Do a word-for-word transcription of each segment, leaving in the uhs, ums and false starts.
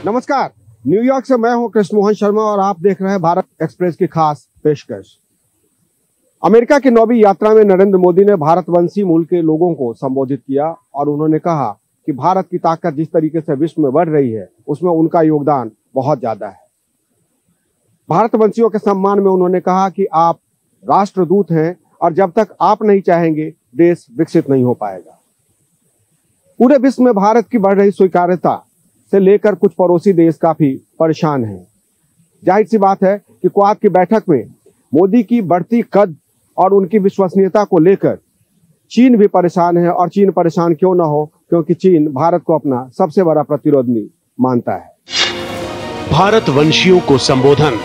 नमस्कार, न्यूयॉर्क से मैं हूं कृष्ण मोहन शर्मा और आप देख रहे हैं भारत एक्सप्रेस की खास पेशकश। अमेरिका की नौवीं यात्रा में नरेंद्र मोदी ने भारतवंशी मूल के लोगों को संबोधित किया और उन्होंने कहा कि भारत की ताकत जिस तरीके से विश्व में बढ़ रही है उसमें उनका योगदान बहुत ज्यादा है। भारतवंशियों के सम्मान में उन्होंने कहा कि आप राष्ट्रदूत हैं और जब तक आप नहीं चाहेंगे देश विकसित नहीं हो पाएगा। पूरे विश्व में भारत की बढ़ रही स्वीकार्यता से लेकर कुछ पड़ोसी देश काफी परेशान हैं। जाहिर सी बात है कि क्वाड की बैठक में मोदी की बढ़ती कद और उनकी विश्वसनीयता को लेकर चीन भी परेशान है। और चीन परेशान क्यों ना हो, क्योंकि चीन भारत को अपना सबसे बड़ा प्रतिद्वंदी मानता है। भारतवंशियों को संबोधन।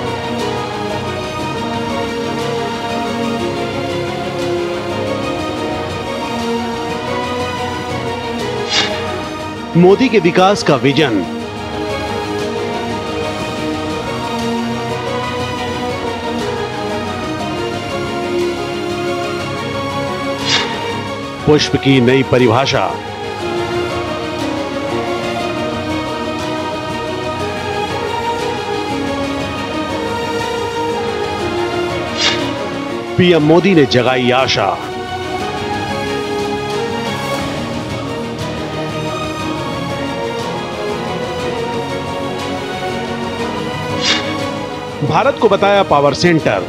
मोदी के विकास का विजन। पुष्प की नई परिभाषा। पीएम मोदी ने जगाई आशा। भारत को बताया पावर सेंटर।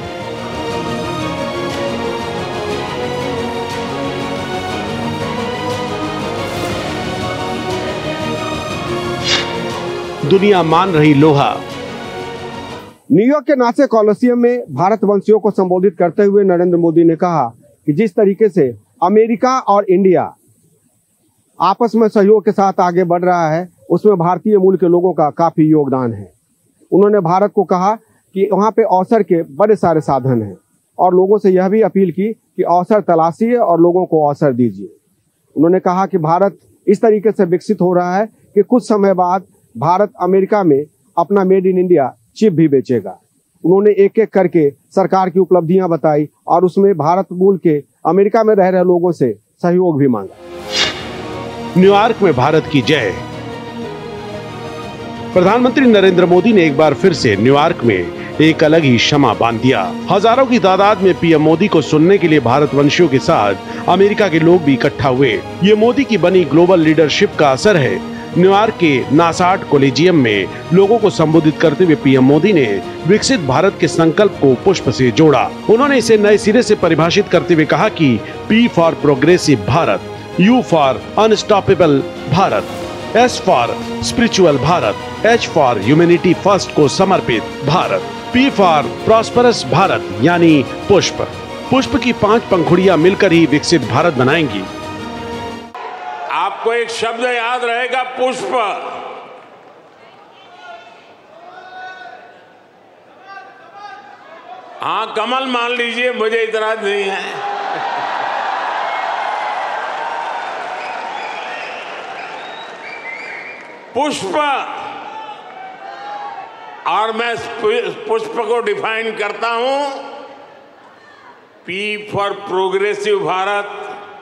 दुनिया मान रही लोहा। न्यूयॉर्क के नासे कॉलोसियम में भारतवंशियों को संबोधित करते हुए नरेंद्र मोदी ने कहा कि जिस तरीके से अमेरिका और इंडिया आपस में सहयोग के साथ आगे बढ़ रहा है उसमें भारतीय मूल के लोगों का काफी योगदान है। उन्होंने भारत को कहा कि वहाँ पे अवसर के बड़े सारे साधन हैं और लोगों से यह भी अपील की कि अवसर तलाशिए और लोगों को अवसर दीजिए। उन्होंने कहा कि भारत इस तरीके से विकसित हो रहा है कि कुछ समय बाद भारत अमेरिका में अपना मेड इन इंडिया चिप भी बेचेगा। उन्होंने एक एक करके सरकार की उपलब्धियां बताई और उसमें भारत मूल के अमेरिका में रह रहे लोगों से सहयोग भी मांगा। न्यूयॉर्क में भारत की जय। प्रधानमंत्री नरेंद्र मोदी ने एक बार फिर से न्यूयॉर्क में एक अलग ही शमा बांध दिया। हजारों की तादाद में पीएम मोदी को सुनने के लिए भारतवंशियों के साथ अमेरिका के लोग भी इकट्ठा हुए। ये मोदी की बनी ग्लोबल लीडरशिप का असर है। न्यूयॉर्क के नासार्ट कॉलेजियम में लोगों को संबोधित करते हुए पीएम मोदी ने विकसित भारत के संकल्प को पुष्प से जोड़ा। उन्होंने इसे नए सिरे से परिभाषित करते हुए कहा कि P for progressive Bharat, U for unstoppable Bharat, S for spiritual Bharat, H for humanity first को समर्पित Bharat, P for prosperous Bharat यानी पुष्प। पुष्प की पांच पंखुड़ियां मिलकर ही विकसित भारत बनाएंगी। आपको एक शब्द याद रहेगा, पुष्प। हाँ, कमल मान लीजिए, मुझे इतराज नहीं है। पुष्प। और मैं पुष्प को डिफाइन करता हूं, P for progressive Bharat,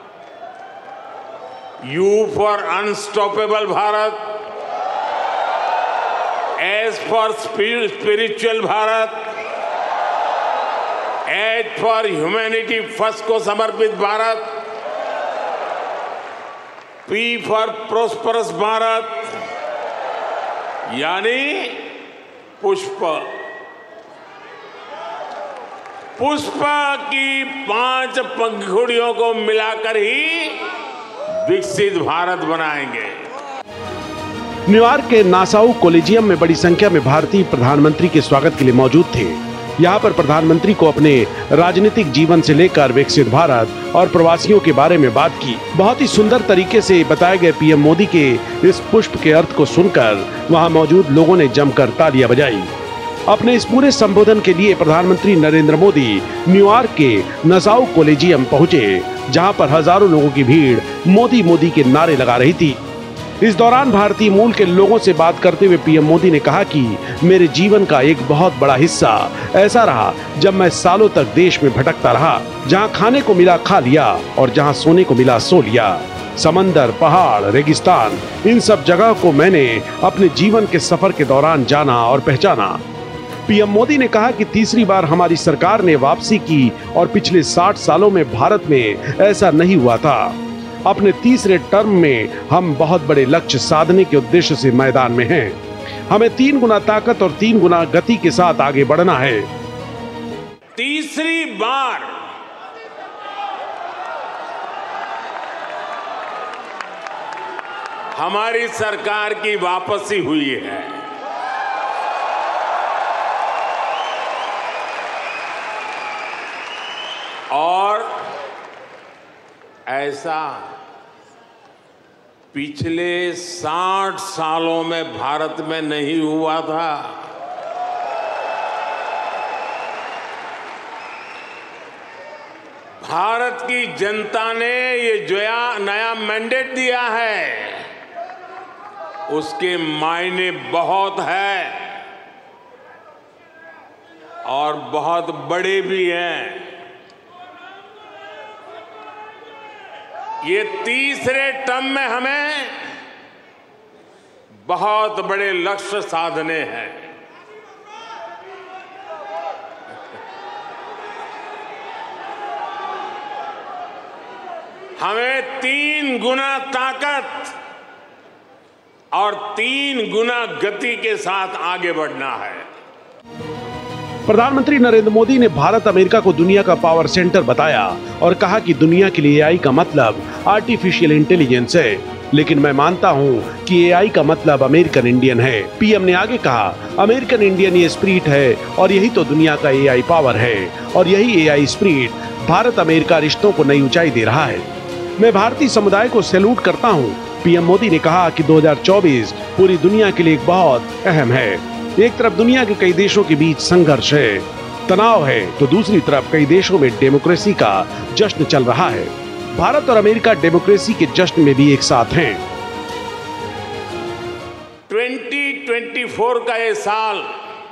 U for unstoppable Bharat, S for spiritual Bharat, H for humanity first को समर्पित Bharat, P for prosperous Bharat यानी पुष्प। पुष्प की पांच पंखुड़ियों को मिलाकर ही विकसित भारत बनाएंगे। न्यूयॉर्क के नासाउ कॉलेजियम में बड़ी संख्या में भारतीय प्रधानमंत्री के स्वागत के लिए मौजूद थे। यहाँ पर प्रधानमंत्री को अपने राजनीतिक जीवन से लेकर विकसित भारत और प्रवासियों के बारे में बात की। बहुत ही सुंदर तरीके से बताए गए पीएम मोदी के इस पुष्प के अर्थ को सुनकर वहाँ मौजूद लोगों ने जमकर तालियां बजाई। अपने इस पूरे संबोधन के लिए प्रधानमंत्री नरेंद्र मोदी न्यूयॉर्क के नासाउ कॉलेजियम पहुंचे, जहां पर हजारों लोगों की भीड़ मोदी मोदी के नारे लगा रही थी। इस दौरान भारतीय मूल के लोगों से बात करते हुए पीएम मोदी ने कहा कि मेरे जीवन का एक बहुत बड़ा हिस्सा ऐसा रहा जब मैं सालों तक देश में भटकता रहा, जहां खाने को मिला खा लिया और जहां सोने को मिला सो लिया। समंदर, पहाड़, रेगिस्तान, इन सब जगह को मैंने अपने जीवन के सफर के दौरान जाना और पहचाना। पीएम मोदी ने कहा कि तीसरी बार हमारी सरकार ने वापसी की और पिछले साठ सालों में भारत में ऐसा नहीं हुआ था। अपने तीसरे टर्म में हम बहुत बड़े लक्ष्य साधने के उद्देश्य से मैदान में हैं। हमें तीन गुना ताकत और तीन गुना गति के साथ आगे बढ़ना है। तीसरी बार हमारी सरकार की वापसी हुई है। और ऐसा पिछले साठ सालों में भारत में नहीं हुआ था। भारत की जनता ने ये जो नया मैंडेट दिया है उसके मायने बहुत है और बहुत बड़े भी हैं। ये तीसरे टर्म में हमें बहुत बड़े लक्ष्य साधने हैं। हमें तीन गुना ताकत और तीन गुना गति के साथ आगे बढ़ना है। प्रधानमंत्री नरेंद्र मोदी ने भारत अमेरिका को दुनिया का पावर सेंटर बताया और कहा कि दुनिया के लिए एआई का मतलब आर्टिफिशियल इंटेलिजेंस है, लेकिन मैं मानता हूं कि एआई का मतलब अमेरिकन इंडियन है। पीएम ने आगे कहा, अमेरिकन इंडियन ये स्पिरिट है और यही तो दुनिया का एआई पावर है और यही एआई स्पिरिट भारत अमेरिका रिश्तों को नई ऊंचाई दे रहा है। मैं भारतीय समुदाय को सैल्यूट करता हूं। पीएम मोदी ने कहा कि दो हज़ार चौबीस पूरी दुनिया के लिए एक बहुत अहम है। एक तरफ दुनिया के कई देशों के बीच संघर्ष है, तनाव है, तो दूसरी तरफ कई देशों में डेमोक्रेसी का जश्न चल रहा है। भारत और अमेरिका डेमोक्रेसी के जश्न में भी एक साथ हैं। दो हज़ार चौबीस का ये साल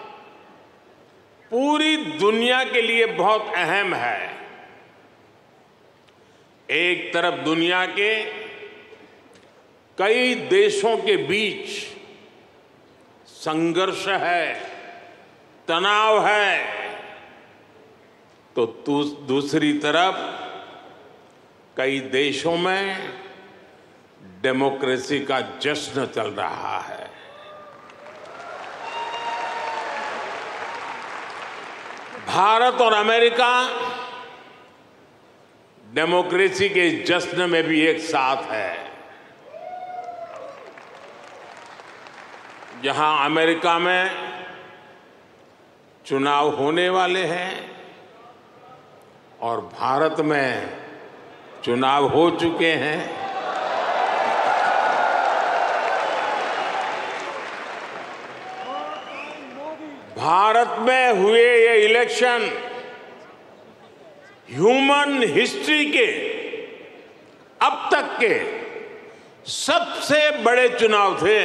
पूरी दुनिया के लिए बहुत अहम है। एक तरफ दुनिया के कई देशों के बीच संघर्ष है, तनाव है, तो दूसरी तरफ कई देशों में डेमोक्रेसी का जश्न चल रहा है। भारत और अमेरिका डेमोक्रेसी के जश्न में भी एक साथ है। जहां अमेरिका में चुनाव होने वाले हैं और भारत में चुनाव हो चुके हैं, भारत में हुए ये इलेक्शन ह्यूमन हिस्ट्री के अब तक के सबसे बड़े चुनाव थे।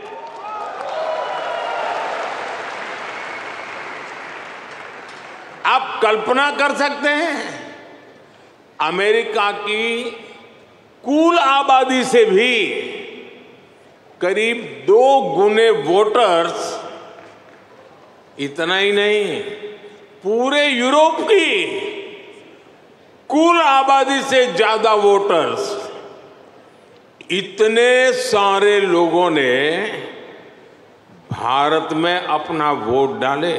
आप कल्पना कर सकते हैं, अमेरिका की कुल आबादी से भी करीब दो गुने वोटर्स, इतना ही नहीं, पूरे यूरोप की कुल आबादी से ज्यादा वोटर्स, इतने सारे लोगों ने भारत में अपना वोट डाले।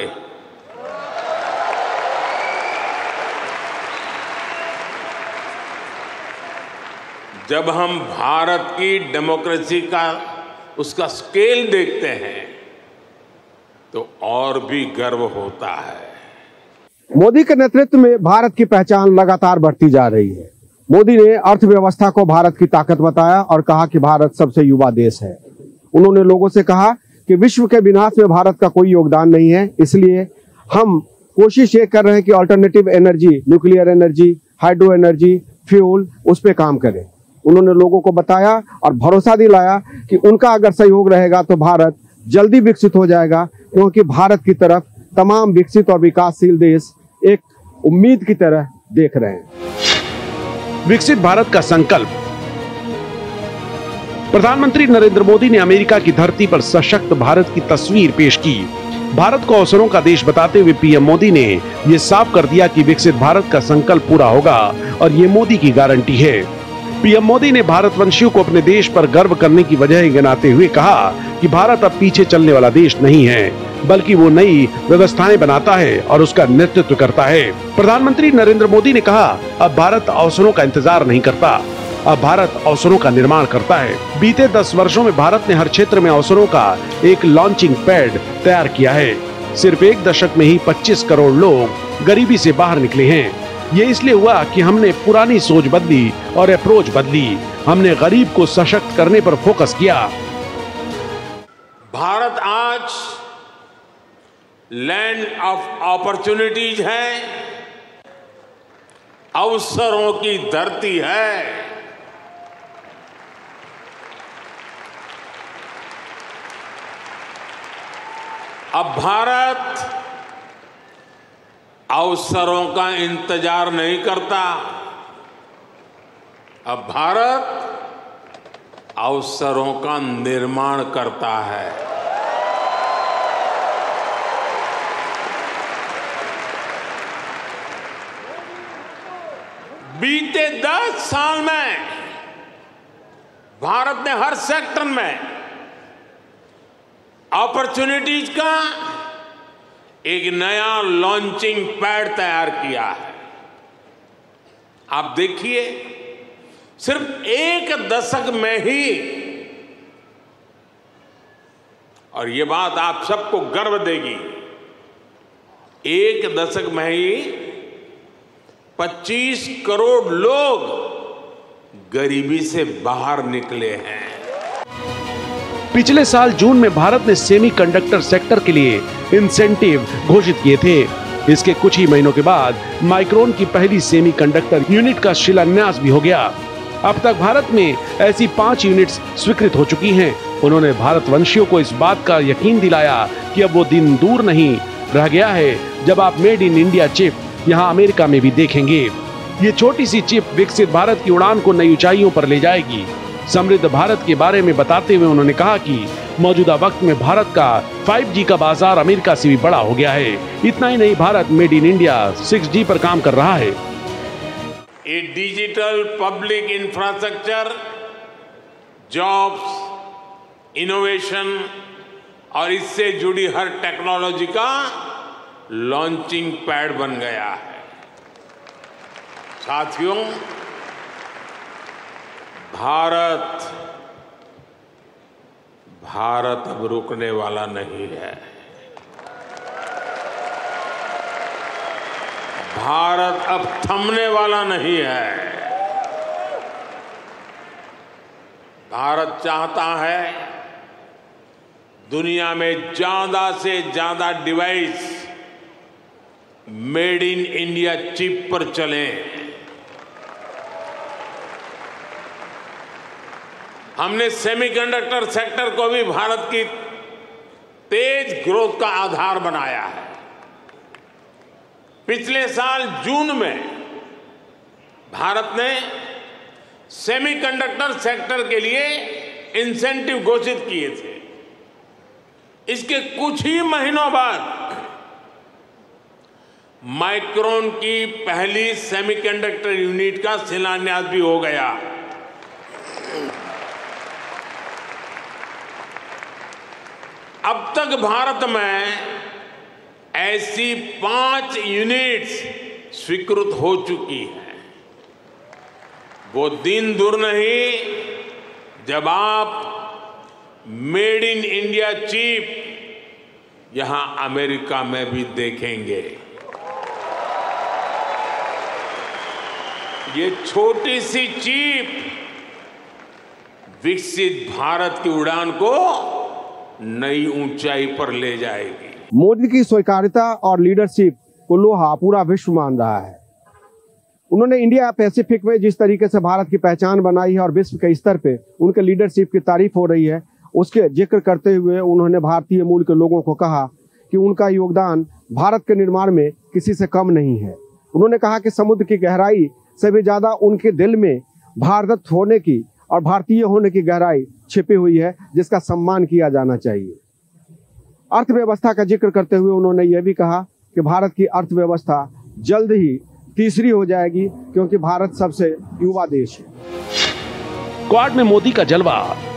जब हम भारत की डेमोक्रेसी का उसका स्केल देखते हैं तो और भी गर्व होता है। मोदी के नेतृत्व में भारत की पहचान लगातार बढ़ती जा रही है। मोदी ने अर्थव्यवस्था को भारत की ताकत बताया और कहा कि भारत सबसे युवा देश है। उन्होंने लोगों से कहा कि विश्व के विनाश में भारत का कोई योगदान नहीं है, इसलिए हम कोशिश ये कर रहे हैं कि alternative energy, nuclear energy, hydro energy, fuel, उस पर काम करें। उन्होंने लोगों को बताया और भरोसा दिलाया कि उनका अगर सहयोग रहेगा तो भारत जल्दी विकसित हो जाएगा, क्योंकि भारत की तरफ तमाम विकसित और विकासशील देश एक उम्मीद की तरह देख रहे हैं। विकसित भारत का संकल्प प्रधानमंत्री नरेंद्र मोदी ने अमेरिका की धरती पर सशक्त भारत की तस्वीर पेश की। भारत को अवसरों का देश बताते हुए पीएम मोदी ने ये साफ कर दिया कि विकसित भारत का संकल्प पूरा होगा और ये मोदी की गारंटी है। पीएम मोदी ने भारतवंशियों को अपने देश पर गर्व करने की वजह गिनाते हुए कहा कि भारत अब पीछे चलने वाला देश नहीं है, बल्कि वो नई व्यवस्थाएं बनाता है और उसका नेतृत्व करता है। प्रधानमंत्री नरेंद्र मोदी ने कहा, अब भारत अवसरों का इंतजार नहीं करता, अब भारत अवसरों का निर्माण करता है। बीते दस वर्षों में भारत ने हर क्षेत्र में अवसरों का एक लॉन्चिंग पैड तैयार किया है। सिर्फ एक दशक में ही पच्चीस करोड़ लोग गरीबी से बाहर निकले हैं। ये इसलिए हुआ कि हमने पुरानी सोच बदली और अप्रोच बदली। हमने गरीब को सशक्त करने पर फोकस किया। भारत आज लैंड ऑफ अपॉर्चुनिटीज है, अवसरों की धरती है। अब भारत अवसरों का इंतजार नहीं करता, अब भारत अवसरों का निर्माण करता है। बीते दस साल में भारत ने हर सेक्टर में अपॉर्चुनिटीज का एक नया लॉन्चिंग पैड तैयार किया है। आप देखिए, सिर्फ एक दशक में ही, और ये बात आप सबको गर्व देगी, एक दशक में ही पच्चीस करोड़ लोग गरीबी से बाहर निकले हैं। पिछले साल जून में भारत ने सेमीकंडक्टर सेक्टर के लिए इंसेंटिव घोषित किए थे। इसके कुछ ही महीनों के बाद माइक्रोन की पहली सेमीकंडक्टर यूनिट का शिलान्यास भी हो गया। अब तक भारत में ऐसी पांच यूनिट्स स्वीकृत हो चुकी हैं। उन्होंने भारतवंशियों को इस बात का यकीन दिलाया कि अब वो दिन दूर नहीं रह गया है जब आप मेड इन इंडिया चिप यहाँ अमेरिका में भी देखेंगे। ये छोटी सी चिप विकसित भारत की उड़ान को नई ऊंचाइयों पर ले जाएगी। समृद्ध भारत के बारे में बताते हुए उन्होंने कहा कि मौजूदा वक्त में भारत का फाइव जी का बाजार अमेरिका से भी बड़ा हो गया है। इतना ही नहीं, Bharat made in India six G पर काम कर रहा है। ये digital public infrastructure, jobs, innovation और इससे जुड़ी हर टेक्नोलॉजी का लॉन्चिंग पैड बन गया है। साथियों, भारत भारत अब रुकने वाला नहीं है। भारत अब थमने वाला नहीं है। भारत चाहता है दुनिया में ज्यादा से ज्यादा device made in India chip पर चलें। हमने सेमीकंडक्टर सेक्टर को भी भारत की तेज ग्रोथ का आधार बनाया है। पिछले साल जून में भारत ने सेमीकंडक्टर सेक्टर के लिए इंसेंटिव घोषित किए थे। इसके कुछ ही महीनों बाद माइक्रोन की पहली सेमीकंडक्टर यूनिट का शिलान्यास भी हो गया। अब तक भारत में ऐसी पांच यूनिट्स स्वीकृत हो चुकी हैं। वो दिन दूर नहीं जब आप मेड इन इंडिया चिप यहां अमेरिका में भी देखेंगे। ये छोटी सी चिप विकसित भारत की उड़ान को नई ऊंचाई पर ले जाएगी। मोदी की स्वीकार्यता और लीडरशिप को लोहा पूरा विश्व मान रहा है। उन्होंने इंडिया पैसिफिक में जिस तरीके से भारत की पहचान बनाई है और विश्व के स्तर पे उनके लीडरशिप की तारीफ हो रही है, उसके जिक्र करते हुए उन्होंने भारतीय मूल के लोगों को कहा कि उनका योगदान भारत के निर्माण में किसी से कम नहीं है। उन्होंने कहा कि समुद्र की गहराई से भी ज्यादा उनके दिल में भारत होने की और भारतीय होने की गहराई छिपी हुई है, जिसका सम्मान किया जाना चाहिए। अर्थव्यवस्था का जिक्र करते हुए उन्होंने यह भी कहा कि भारत की अर्थव्यवस्था जल्द ही तीसरी हो जाएगी, क्योंकि भारत सबसे युवा देश है। क्वाड में मोदी का जलवा।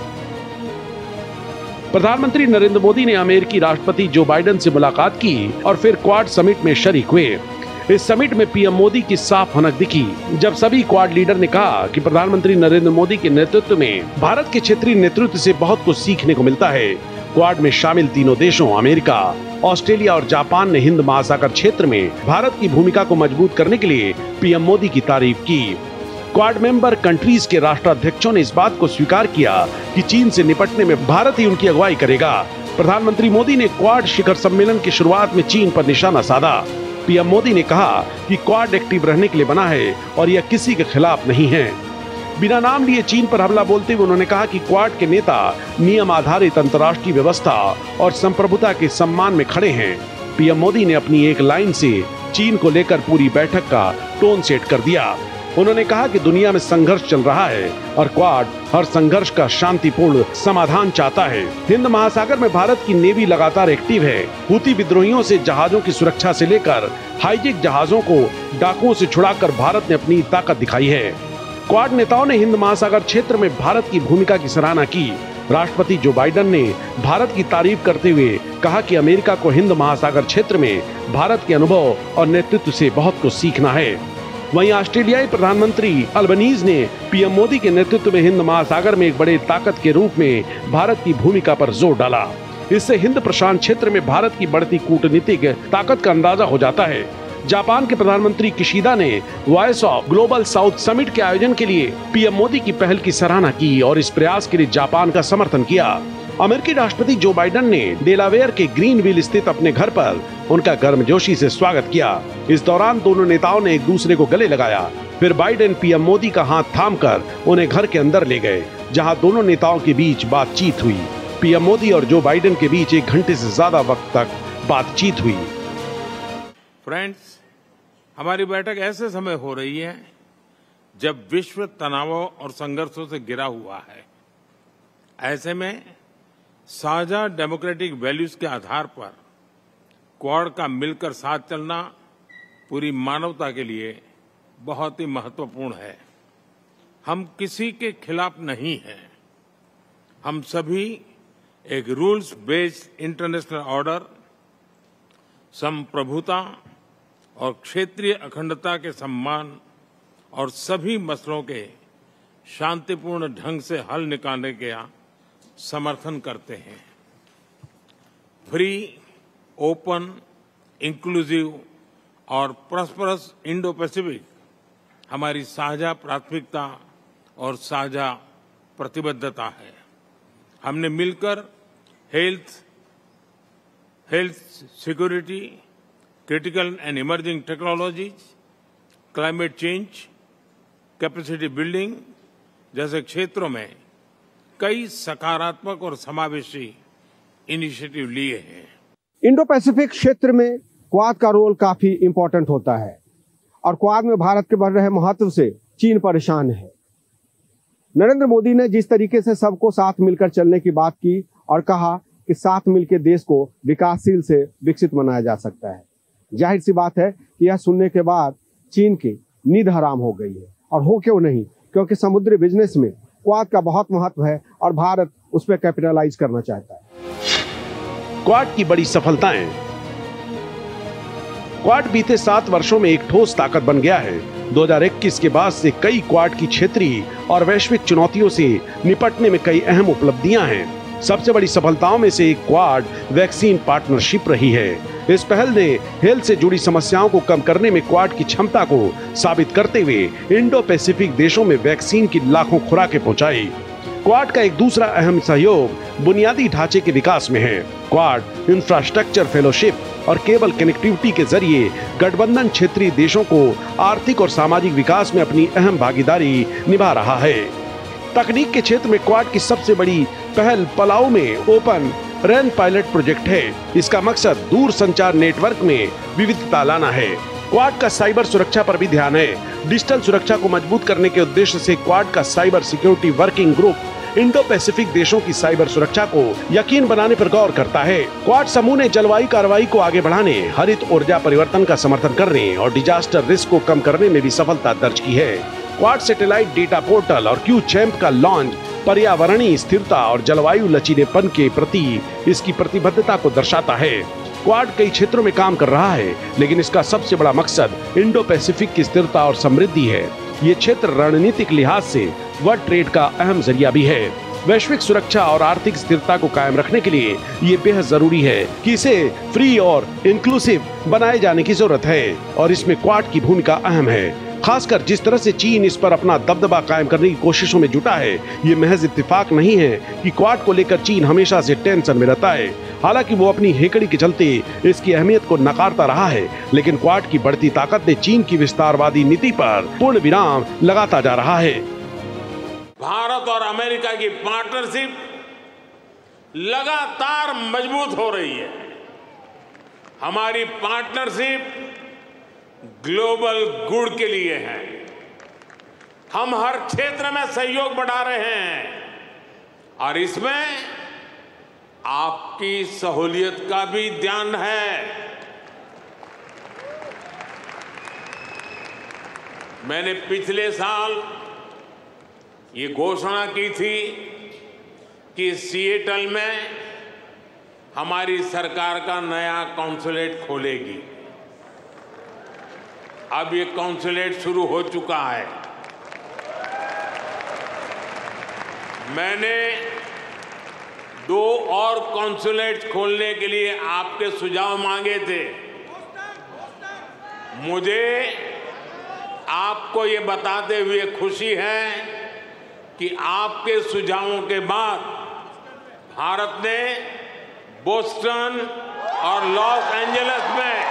प्रधानमंत्री नरेंद्र मोदी ने अमेरिकी राष्ट्रपति जो बाइडेन से मुलाकात की और फिर क्वाड समिट में शरीक हुए। इस समिट में पीएम मोदी की साफ हनक दिखी, जब सभी क्वाड लीडर ने कहा कि प्रधानमंत्री नरेंद्र मोदी के नेतृत्व में भारत के क्षेत्रीय नेतृत्व से बहुत कुछ सीखने को मिलता है। क्वाड में शामिल तीनों देशों अमेरिका, ऑस्ट्रेलिया और जापान ने हिंद महासागर क्षेत्र में भारत की भूमिका को मजबूत करने के लिए पीएम मोदी की तारीफ की। क्वाड मेंबर कंट्रीज के राष्ट्राध्यक्षों ने इस बात को स्वीकार किया कि चीन से निपटने में भारत ही उनकी अगुवाई करेगा। प्रधानमंत्री मोदी ने क्वाड शिखर सम्मेलन की शुरुआत में चीन पर निशाना साधा। पीएम मोदी ने कहा कि क्वाड एक्टिव रहने के लिए बना है और यह किसी के खिलाफ नहीं है। बिना नाम लिए चीन पर हमला बोलते हुए उन्होंने कहा कि क्वाड के नेता नियम आधारित अंतर्राष्ट्रीय व्यवस्था और संप्रभुता के सम्मान में खड़े हैं। पीएम मोदी ने अपनी एक लाइन से चीन को लेकर पूरी बैठक का टोन सेट कर दिया। उन्होंने कहा कि दुनिया में संघर्ष चल रहा है और क्वाड हर संघर्ष का शांतिपूर्ण समाधान चाहता है। हिंद महासागर में भारत की नेवी लगातार एक्टिव है। हूती विद्रोहियों से जहाजों की सुरक्षा से लेकर हाईजेक जहाजों को डाकुओं से छुड़ाकर भारत ने अपनी ताकत दिखाई है। क्वाड नेताओं ने हिंद महासागर क्षेत्र में भारत की भूमिका की सराहना की। राष्ट्रपति जो बाइडेन ने भारत की तारीफ करते हुए कहा कि अमेरिका को हिंद महासागर क्षेत्र में भारत के अनुभव और नेतृत्व से बहुत कुछ सीखना है। वहीं ऑस्ट्रेलियाई प्रधानमंत्री अल्बनीज ने पीएम मोदी के नेतृत्व में हिंद महासागर में एक बड़े ताकत के रूप में भारत की भूमिका पर जोर डाला। इससे हिंद प्रशांत क्षेत्र में भारत की बढ़ती कूटनीतिक ताकत का अंदाजा हो जाता है। जापान के प्रधानमंत्री किशिदा ने voice of global south summit के आयोजन के लिए पीएम मोदी की पहल की सराहना की और इस प्रयास के लिए जापान का समर्थन किया। अमेरिकी राष्ट्रपति जो बाइडेन ने डेलावेयर के ग्रीनविल स्थित अपने घर पर उनका गर्मजोशी से स्वागत किया। इस दौरान दोनों नेताओं ने एक दूसरे को गले लगाया। फिर बाइडेन पीएम मोदी का हाथ थामकर उन्हें घर के अंदर ले गए, जहां दोनों नेताओं के बीच बातचीत हुई। पीएम मोदी और जो बाइडेन के बीच एक घंटे से ज्यादा वक्त तक बातचीत हुई। फ्रेंड्स, हमारी बैठक ऐसे समय हो रही है जब विश्व तनावों और संघर्षों से घिरा हुआ है। ऐसे में साझा डेमोक्रेटिक वैल्यूज के आधार पर क्वाड का मिलकर साथ चलना पूरी मानवता के लिए बहुत ही महत्वपूर्ण है। हम किसी के खिलाफ नहीं हैं। हम सभी एक रूल्स बेस्ड इंटरनेशनल ऑर्डर, संप्रभुता और क्षेत्रीय अखंडता के सम्मान और सभी मसलों के शांतिपूर्ण ढंग से हल निकालने का समर्थन करते हैं। फ्री, ओपन, इंक्लूसिव और प्रॉस्परस इंडो पैसिफिक हमारी साझा प्राथमिकता और साझा प्रतिबद्धता है। हमने मिलकर health health security, critical and emerging technologies, climate change, capacity building जैसे क्षेत्रों में कई सकारात्मक और समावेशी इनिशिएटिव लिए हैं। इंडो पैसिफिक क्षेत्र में क्वाड का रोल काफी इंपॉर्टेंट होता है और क्वाड में भारत के बढ़ रहे महत्व से चीन परेशान है। नरेंद्र मोदी ने जिस तरीके से सबको साथ मिलकर चलने की बात की और कहा कि साथ मिलकर देश को विकासशील से विकसित बनाया जा सकता है, जाहिर सी बात है कि यह सुनने के बाद चीन की नींद हराम हो गई है। और हो क्यों नहीं, क्योंकि समुद्री बिजनेस में क्वाड का बहुत महत्व है और भारत उस पर कैपिटलाइज करना चाहता है। क्वाड की बड़ी सफलताएं। क्वाड बीते सात वर्षों में एक ठोस ताकत बन गया है। दो हज़ार इक्कीस के बाद से कई क्वाड की क्षेत्रीय और वैश्विक चुनौतियों से निपटने में कई अहम उपलब्धियां हैं। सबसे बड़ी सफलताओं में से एक क्वाड वैक्सीन पार्टनरशिप रही है। इस पहल ने हेल्थ से जुड़ी समस्याओं को कम करने में क्वाड की क्षमता को साबित करते हुए इंडो पैसिफिक देशों में वैक्सीन की लाखों खुराकें पहुंचाई। क्वाड का एक दूसरा अहम सहयोग बुनियादी ढांचे के विकास में है। क्वाड इंफ्रास्ट्रक्चर फेलोशिप और केबल कनेक्टिविटी के जरिए गठबंधन क्षेत्रीय देशों को आर्थिक और सामाजिक विकास में अपनी अहम भागीदारी निभा रहा है। तकनीक के क्षेत्र में क्वाड की सबसे बड़ी पहल पलाऊ में ओपन रैन पायलट प्रोजेक्ट है। इसका मकसद दूर संचार नेटवर्क में विविधता लाना है। क्वाड का साइबर सुरक्षा पर भी ध्यान है। डिजिटल सुरक्षा को मजबूत करने के उद्देश्य से क्वाड का cyber security working group Indo Pacific देशों की साइबर सुरक्षा को यकीन बनाने पर गौर करता है। क्वाड समूह ने जलवायु कार्रवाई को आगे बढ़ाने, हरित ऊर्जा परिवर्तन का समर्थन करने और डिजास्टर रिस्क को कम करने में भी सफलता दर्ज की है। क्वाड सैटेलाइट डेटा पोर्टल और क्यू चैम्प का लॉन्च पर्यावरणीय स्थिरता और जलवायु लचीलेपन के प्रति इसकी प्रतिबद्धता को दर्शाता है। क्वाड कई क्षेत्रों में काम कर रहा है, लेकिन इसका सबसे बड़ा मकसद इंडो पैसिफिक की स्थिरता और समृद्धि है। ये क्षेत्र रणनीतिक लिहाज से वर्ल्ड ट्रेड का अहम जरिया भी है। वैश्विक सुरक्षा और आर्थिक स्थिरता को कायम रखने के लिए ये बेहद जरूरी है कि इसे फ्री और इंक्लूसिव बनाए जाने की जरूरत है और इसमें क्वाड की भूमिका अहम है। खासकर जिस तरह से चीन इस पर अपना दबदबा कायम करने की कोशिशों में जुटा है, ये महज इत्तेफाक नहीं है कि क्वाड को लेकर चीन हमेशा से टेंशन में रहता है। हालांकि वो अपनी हेकड़ी के चलते इसकी अहमियत को नकारता रहा है, लेकिन क्वाड की बढ़ती ताकत ने चीन की विस्तारवादी नीति पर पूर्ण विराम लगाता जा रहा है। भारत और अमेरिका की पार्टनरशिप लगातार मजबूत हो रही है। हमारी पार्टनरशिप ग्लोबल गुड के लिए है। हम हर क्षेत्र में सहयोग बढ़ा रहे हैं और इसमें आपकी सहूलियत का भी ध्यान है। मैंने पिछले साल ये घोषणा की थी कि सिएटल में हमारी सरकार का नया कॉन्सुलेट खोलेगी। अब ये कॉन्सुलेट शुरू हो चुका है। मैंने दो और कॉन्सुलेट खोलने के लिए आपके सुझाव मांगे थे। मुझे आपको ये बताते हुए खुशी है कि आपके सुझावों के बाद भारत ने बोस्टन और लॉस एंजलिस में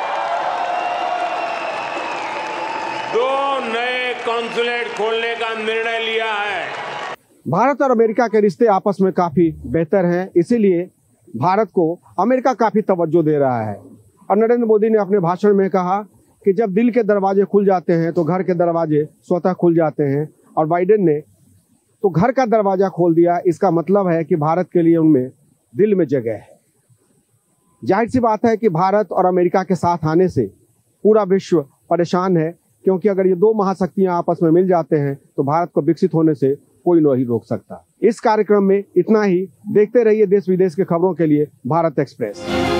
दो नए कॉन्सुलेट खोलने का निर्णय लिया है। भारत और अमेरिका के रिश्ते आपस में काफी बेहतर हैं, इसीलिए भारत को अमेरिका काफी तवज्जो दे रहा है। और नरेंद्र मोदी ने अपने भाषण में कहा कि जब दिल के दरवाजे खुल जाते हैं तो घर के दरवाजे स्वतः खुल जाते हैं, और बाइडेन ने तो घर का दरवाजा खोल दिया। इसका मतलब है कि भारत के लिए उनमें दिल में जगह है। जाहिर सी बात है कि भारत और अमेरिका के साथ आने से पूरा विश्व परेशान है, क्योंकि अगर ये दो महाशक्तियां आपस में मिल जाते हैं तो भारत को विकसित होने से कोई नहीं रोक सकता। इस कार्यक्रम में इतना ही। देखते रहिए देश विदेश के खबरों के लिए भारत एक्सप्रेस।